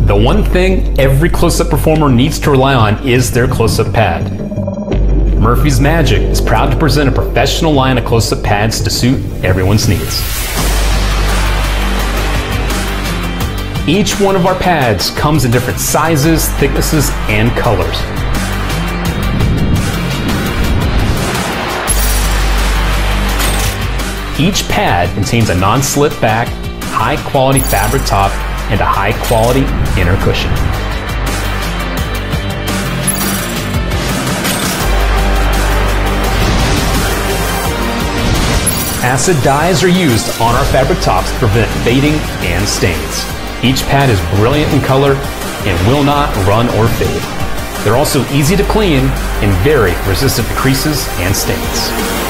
The one thing every close-up performer needs to rely on is their close-up pad. Murphy's Magic is proud to present a professional line of close-up pads to suit everyone's needs. Each one of our pads comes in different sizes, thicknesses, and colors. Each pad contains a non-slip back, high-quality fabric top, and a high-quality inner cushion. Acid dyes are used on our fabric tops to prevent fading and stains. Each pad is brilliant in color and will not run or fade. They're also easy to clean and very resistant to creases and stains.